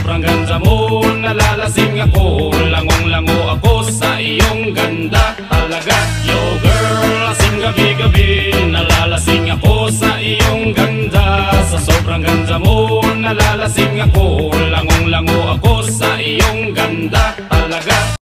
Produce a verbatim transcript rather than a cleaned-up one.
sobrang ganda mo, nalalasing ako. Langong-lango ako sa iyong ganda talaga. Yo girl, lasing gabi-gabi, nalalasing ako sa iyong ganda. Sa sobrang ganda mo, nalalasing ako. Langong-lango ako sa iyong ganda talaga.